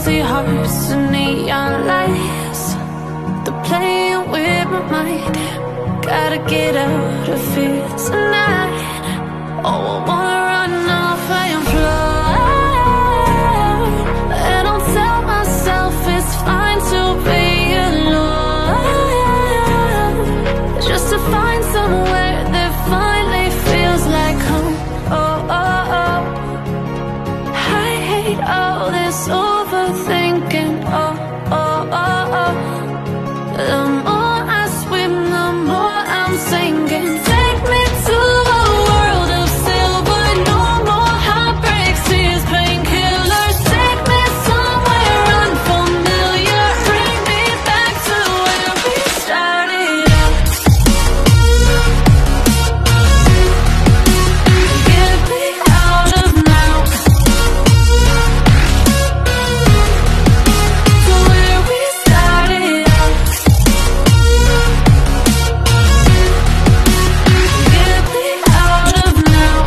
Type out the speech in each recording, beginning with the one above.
empty hearts and neon lights. They're playing with my mind. Gotta get out of here tonight. Oh, I wanna run off and fly. And I'll tell myself it's fine to be alone, just to find somewhere that finally feels like home. Oh, oh, oh. I hate all this overthinking. Oh, oh, oh, oh. The more I swim, the more I'm sinking. Take me to a world of silver. No more heartbreaks, tears, painkillers. Take me somewhere unfamiliar. Bring me back to where we started out. Get me out of now, to where we started out. Get me out of now,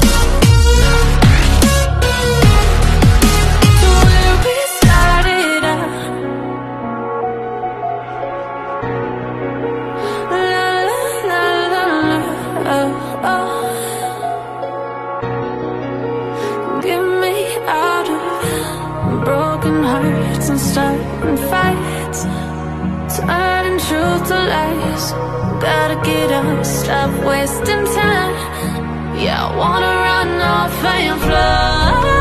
to where we started out. La la la la la, oh, oh. Get me out of broken hearts and starting fights, turning truth to lies. Gotta get up, stop wasting time. Yeah, I wanna run off and fly.